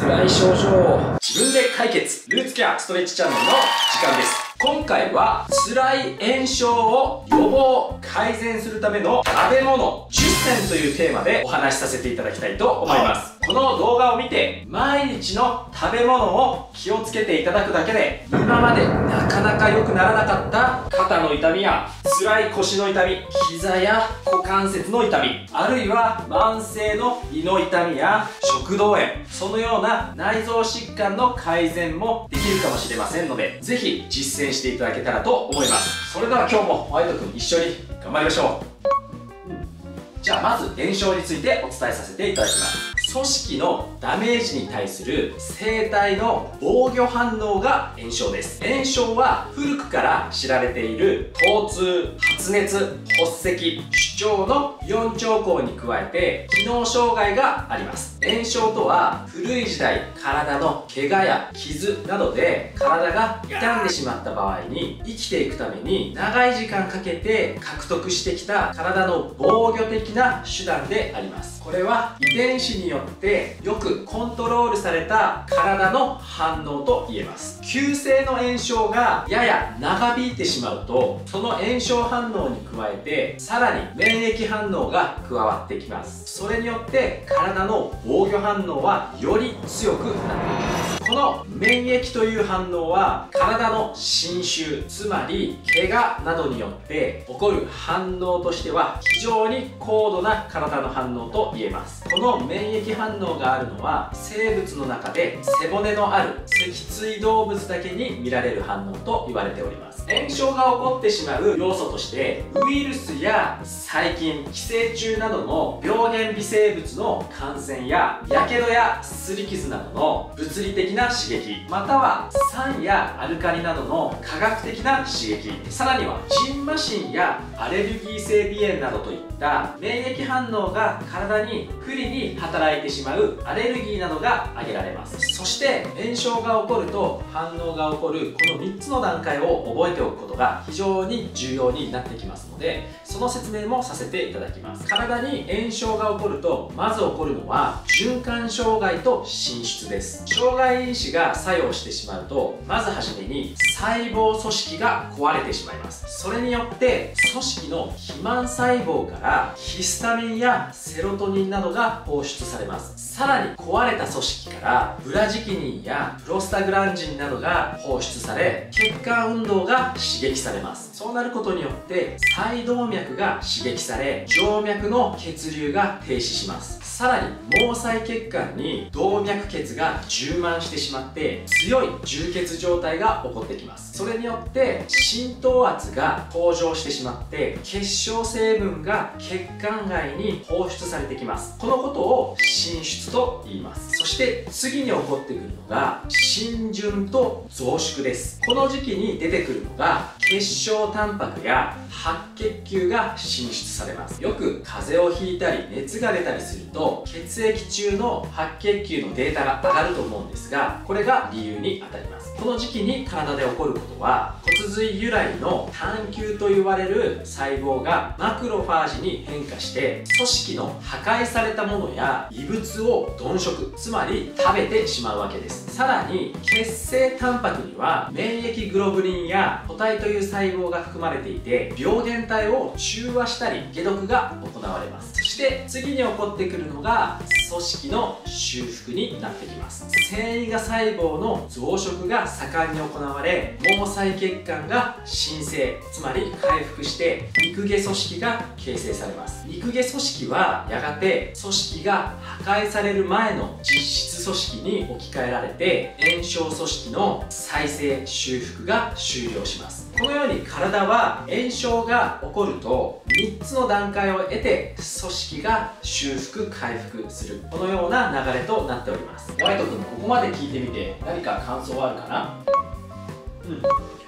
辛い症状を自分で解決、ルーツケアストレッチチャンネルの時間です。今回は辛い炎症を予防改善するための食べ物10選というテーマでお話しさせていただきたいと思います。この動画を見て毎日の食べ物を気をつけていただくだけで、今までなかなか良くならなかった肩の痛みや辛い腰の痛み、膝や股関節の痛み、あるいは慢性の胃の痛みや食道炎、そのような内臓疾患の改善もできるかもしれませんので、ぜひ実践していただけたらと思います。それでは今日もホワイト君一緒に頑張りましょう。じゃあまず炎症についてお伝えさせていただきます。組織のダメージに対する生体の防御反応が炎症です。炎症は古くから知られている疼痛、発熱、発咳、主張の4兆候に加えて機能障害があります。炎症とは古い時代、体の怪我や傷などで体が傷んでしまった場合に生きていくために長い時間かけて獲得してきた体の防御的な手段であります。これは遺伝子によってよくコントロールされた体の反応と言えます。急性の炎症がやや長引いてしまうと、その炎症反応に加えてさらに免疫反応が加わってきます。それによって体の防御反応はより強くなっていきます。この免疫という反応は体の侵襲、つまり怪我などによって起こる反応としては非常に高度な体の反応と言えます。この免疫反応があるのは生物の中で背骨のある脊椎動物だけに見られる反応と言われております。炎症が起こってしまう要素としてウイルスや細菌、寄生虫などの病原微生物の感染ややけどや擦り傷などの物理的な刺激、または酸やアルカリなどの化学的な刺激、さらにはジンマシンやアレルギー性鼻炎などといった免疫反応が体に不利に働いてしまうアレルギーなどが挙げられます。そして炎症が起こると反応が起こるこの3つの段階を覚えておくことが非常に重要になってきますので、その説明もさせていただきます。体に炎症が起こるとまず起こるのは循環障害と滲出です。障害因子が作用してしまうと、まずはじめに細胞組織が壊れてしまいます。それによって組織の肥満細胞からヒスタミンやセロトニンなどが放出されます。さらに壊れた組織からブラジキニンやプロスタグランジンなどが放出され、血管運動が刺激されます。そうなることによって細動脈が刺激され、静脈の血流が停止します。さらに毛細血管に動脈血が充満してしまって強い充血状態が起こってきます。それによって浸透圧が向上してしまって結晶成分が血管外に放出されてきます。このことを浸出と言います。そして次に起こってくるのが浸潤と増縮です。この時期に出てくるのが結晶タンパクや白血球が浸出されます。よく風邪をひいたり熱が出たりすると血液中の白血球のデータが上がると思うんですが、これが理由にあたります。この時期に体で起こることは骨髄由来の単球と言われる細胞がマクロファージに変化して組織の破壊されたものや異物を鈍食、つまり食べてしまうわけです。さらに血清タンパクには免疫グロブリンや補体という細胞が含まれていて、病原体を中和したり解毒が行われます。そして次に起こってくるのが組織の修復になってきます。繊維が細胞の増殖が盛んに行われ、毛細血管が新生、つまり回復して肉毛組織が形成されます。肉毛組織はやがて組織が破壊される前の実質組織に置き換えられて炎症組織の再生修復が終了します。このように体は炎症が起こると3つの段階を得て組織が修復回復する、このような流れとなっております。ホワイト君、ここまで聞いてみて何か感想はあるかな？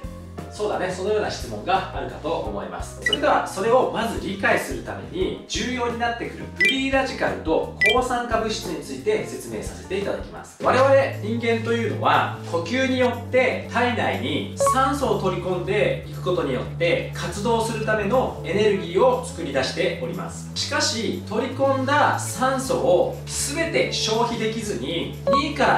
そうだね、そのような質問があるかと思います。それではそれをまず理解するために重要になってくるフリーラジカルと抗酸化物質について説明させていただきます。我々人間というのは呼吸によって体内に酸素を取り込んでいくことによって活動するためのエネルギーを作り出しております。しかし取り込んだ酸素を全て消費できずに2から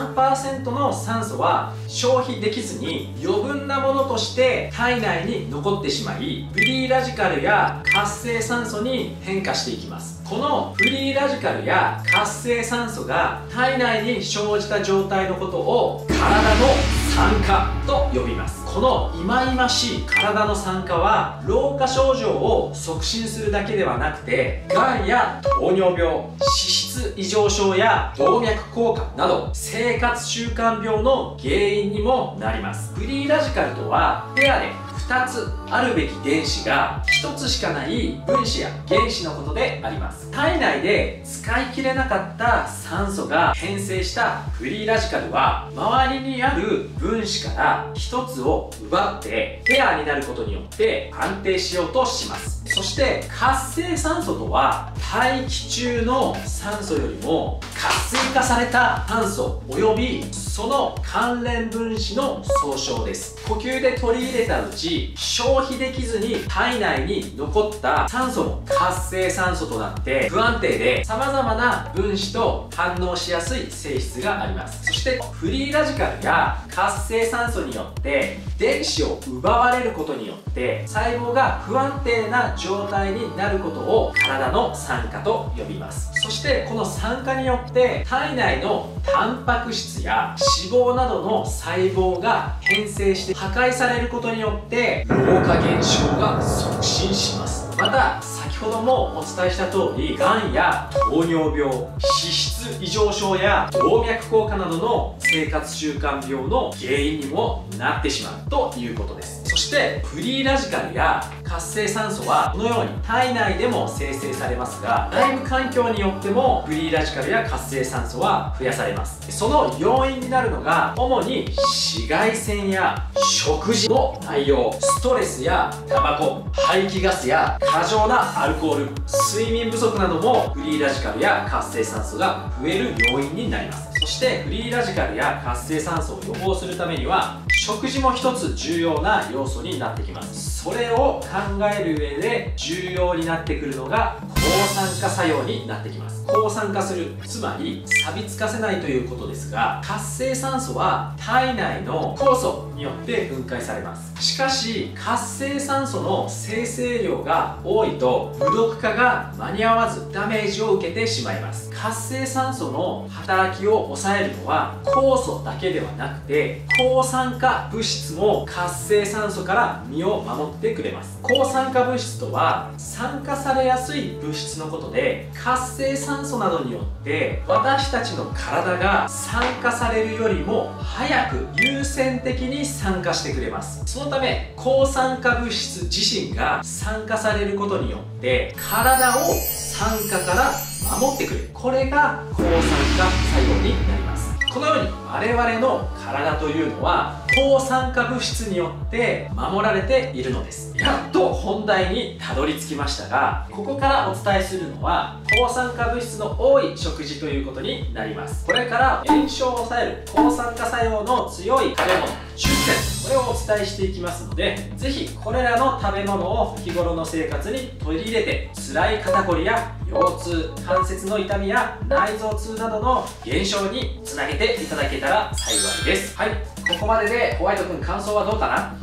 3% の酸素は消費できずに余分なものとして体内に残ってしまい、フリーラジカルや活性酸素に変化していきます。このフリーラジカルや活性酸素が体内に生じた状態のことを体の酸化と呼びます。この忌々しい体の酸化は老化症状を促進するだけではなくて、がんや糖尿病、脂質異常症や動脈硬化など生活習慣病の原因にもなります。フリーラジカルとはペアで2つあるべき電子が1つしかない分子や原子のことであります。体内で使い切れなかった酸素が変性したフリーラジカルは周りにある分子から1つを奪ってペアになることによって安定しようとします。そして活性酸素とは大気中の酸素よりも活性化された酸素及びその関連分子の総称です。呼吸で取り入れたうち消費できずに体内に残った酸素も活性酸素となって不安定で様々な分子と反応しやすい性質があります。そしてフリーラジカルや活性酸素によって電子を奪われることによって細胞が不安定な状態になることを体の酸化と呼びます。そしてこの酸化によって体内のタンパク質や脂肪などの細胞が変性して破壊されることによって老化現象が促進します。また先ほどもお伝えした通り、がんや糖尿病、脂質異常症や動脈硬化などの生活習慣病の原因にもなってしまうということです。そしてフリーラジカルや活性酸素はこのように体内でも生成されますが、外部環境によってもフリーラジカルや活性酸素は増やされます。その要因になるのが主に紫外線や食事の内容、ストレスやタバコ、排気ガスや過剰なアルコール、睡眠不足などもフリーラジカルや活性酸素が増える要因になります。そしてフリーラジカルや活性酸素を予防するためには食事も一つ重要な要素になってきます。それを考える上で重要になってくるのが抗酸化作用になってきます。抗酸化する、つまり錆びつかせないということですが、活性酸素は体内の酵素によって分解されます。しかし活性酸素の生成量が多いと無毒化が間に合わずダメージを受けてしまいます。活性酸素の働きを抑えるのは酵素だけではなくて抗酸化物質も活性酸素から身を守ってくれます。抗酸化物質とは酸化されやすい物質のことで、活性酸素などによって私たちの体が酸化されるよりも早く優先的に酸化してくれます。そのため抗酸化物質自身が酸化されることによって体を酸化から守ってくれる、これが抗酸化作用になります。このように我々の体というのは抗酸化物質によって守られているのです。やっと本題にたどり着きましたが、ここからお伝えするのは抗酸化物質の多い食事ということになります。これから炎症を抑える抗酸化作用の強い食べ物10選、これをお伝えしていきますので、ぜひこれらの食べ物を日頃の生活に取り入れて辛い肩こりや腰痛、関節の痛みや内臓痛などの減少につなげていただけたら幸いです。はい、ここまででホワイト君、感想はどうかな？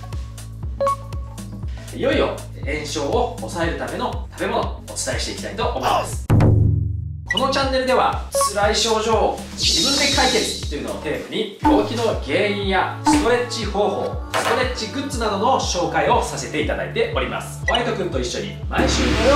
いよいよ炎症を抑えるための食べ物をお伝えしていきたいと思います。このチャンネルでは辛い症状を自分で解決というのをテーマに病気の原因やストレッチ方法、ストレッチグッズなどの紹介をさせていただいております。ホワイト君と一緒に毎週土曜日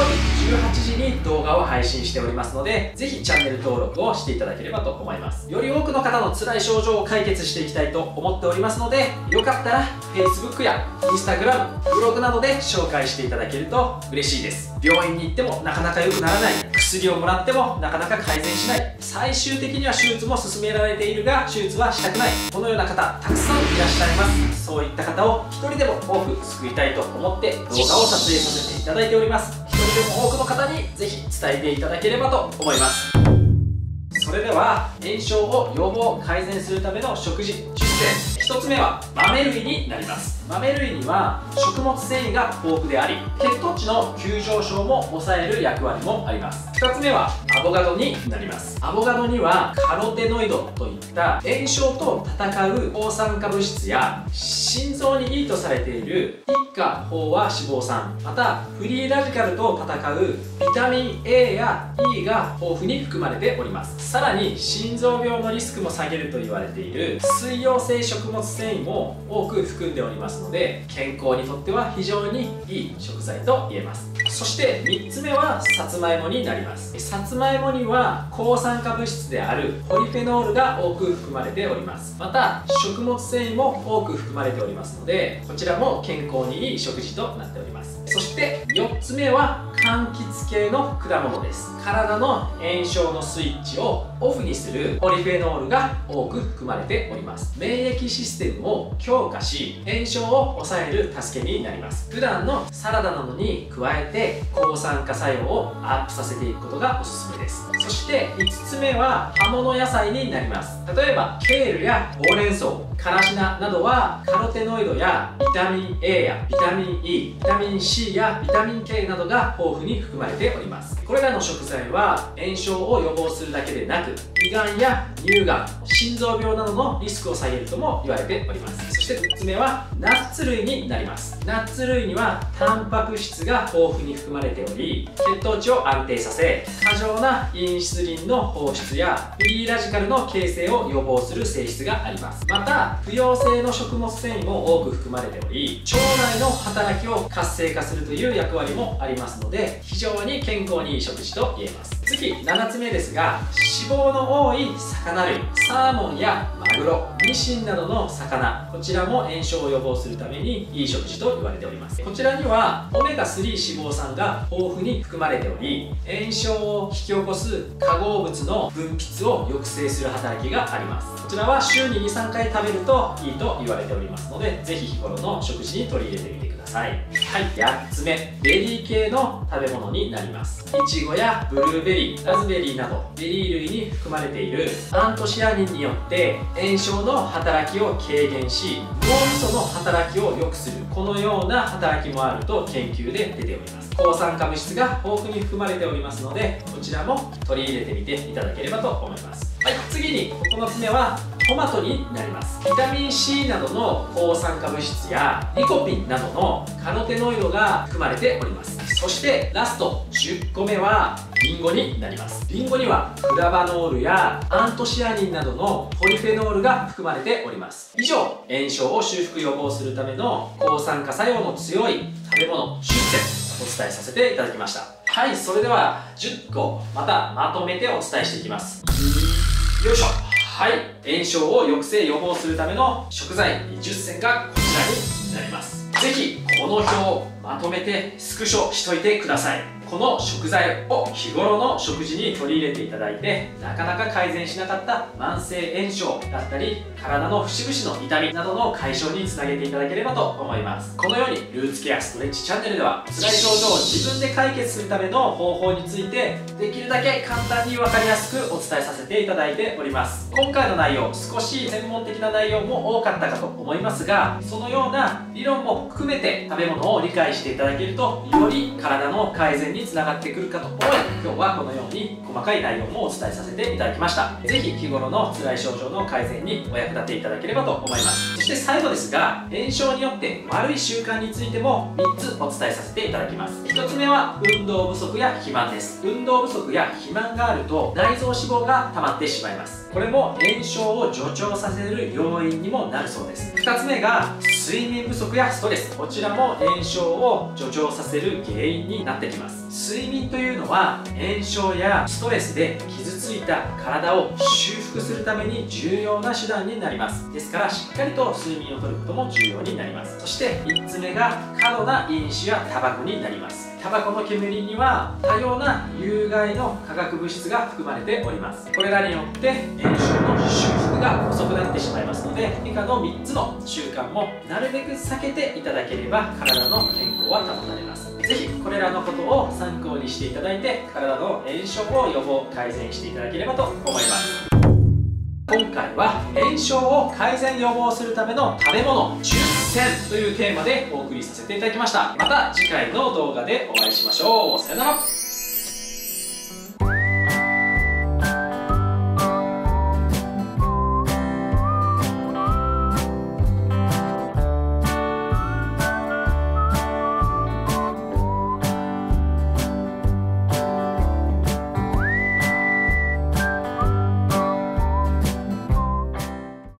18時に動画を配信しておりますので、ぜひチャンネル登録をしていただければと思います。より多くの方の辛い症状を解決していきたいと思っておりますので、よかったら Facebook や Instagram、ブログなどで紹介していただけると嬉しいです。病院に行ってもなかなか良くならない、薬をもらってもなかなか改善しない、最終的には手術も勧められているが手術はしたくない、このような方たくさんいらっしゃいます。そういった方を一人でも多く救いたいと思って動画を撮影させていただいております。一人でも多くの方にぜひ伝えていただければと思います。それでは炎症を予防改善するための食事10選。1つ目は豆類になります。豆類には食物繊維が豊富であり、血糖値の急上昇も抑える役割もあります。2つ目はアボカドになります。アボカドにはカロテノイドといった炎症と戦う抗酸化物質や心臓にいいとされている一価飽和脂肪酸、またフリーラジカルと戦うビタミン A や E が豊富に含まれております。さらに心臓病のリスクも下げると言われている水溶性食物繊維も多く含んでおりますので、健康にとっては非常にいい食材と言えます。そして3つ目はさつまいもになります。さつまいもには抗酸化物質であるポリフェノールが多く含まれております。また食物繊維も多く含まれておりますので、こちらも健康にいい食事となっております。そして4つ目は柑橘系の果物です。体の炎症のスイッチをオフにするポリフェノールが多く含まれております。免疫システムを強化し、炎症を抑える助けになります。普段のサラダなどに加えて抗酸化作用をアップさせていくことがおすすめです。そして5つ目は葉物野菜になります。例えばケールやほうれん草、からし菜などはカロテノイドやビタミン A やビタミン E、ビタミン C やビタミン K などが豊富に含まれております。これらの食材は炎症を予防するだけでなく、胃がんや乳がん、心臓病などのリスクを下げるとも言われております。そして6つ目はナッツ類になります。ナッツ類にはタンパク質が豊富に含まれており、血糖値を安定させ、過剰なインスリンの放出やフリーラジカルの形成を予防する性質があります。また不溶性の食物繊維も多く含まれており、腸内の働きを活性化するという役割もありますので、非常に健康にいい食事と言えます。次7つ目ですが、脂肪の多い魚類、サーモンやマグロ、ニシンなどの魚、こちらも炎症を予防するためにいい食事と言われております。こちらにはオメガ3脂肪酸が豊富に含まれており、炎症を引き起こす化合物の分泌を抑制する働きがあります。こちらは週に 2,3 回食べるといいと言われておりますので、ぜひ日頃の食事に取り入れてみてください。はい、8つ目、ベリー系の食べ物になります。イチゴやブルーベリー、ラズベリーなどベリー類に含まれているアントシアニンによって炎症の働きを軽減し、脳みその働きを良くする、このような働きもあると研究で出ております。抗酸化物質が豊富に含まれておりますので、こちらも取り入れてみていただければと思います。はい、次に9つ目はトマトになります。ビタミン C などの抗酸化物質やリコピンなどのカロテノイドが含まれております。そしてラスト10個目はリンゴになります。リンゴにはフラバノールやアントシアニンなどのポリフェノールが含まれております。以上、炎症を修復予防するための抗酸化作用の強い食べ物10選お伝えさせていただきました。はい、それでは10個またまとめてお伝えしていきます。よいしょ。はい、炎症を抑制予防するための食材10選がこちらになります。ぜひこの表をまとめてスクショしといてください。この食材を日頃の食事に取り入れていただいて、なかなか改善しなかった慢性炎症だったり体の節々の痛みなどの解消につなげていただければと思います。このようにルーツケアストレッチチャンネルでは辛い症状を自分で解決するための方法についてできるだけ簡単に分かりやすくお伝えさせていただいております。今回の内容、少し専門的な内容も多かったかと思いますが、そのような理論も含めて食べ物を理解していただけると、より体の改善につながってくるかと思い、今日はこのように細かい内容もお伝えさせていただきました。ぜひ日頃の辛い症状の改善にお役立ていただければと思います。そして最後ですが、炎症によって悪い習慣についても3つお伝えさせていただきます。1つ目は運動不足や肥満です。運動不足や肥満があると内臓脂肪が溜まってしまいます。 これも炎症を助長させる要因にもなるそうです。2つ目が睡眠不足やストレス。こちらも炎症を助長させる原因になってきます。睡眠というのは炎症やストレスで傷ついた体を修復するために重要な手段になります。ですからしっかりと睡眠をとることも重要になります。そして3つ目が過度な飲酒やタバコになります。タバコの煙には多様な有害の化学物質が含まれております。これらによって炎症の修復が遅くなってしまいますので、以下の3つの習慣もなるべく避けていただければ体の健康は保たれます。ぜひこれらのことを参考にしていただいて、体の炎症を予防改善していただければと思います。今回は炎症を改善予防するための食べ物10選というテーマでお送りさせていただきました。また次回の動画でお会いしましょう。さよなら。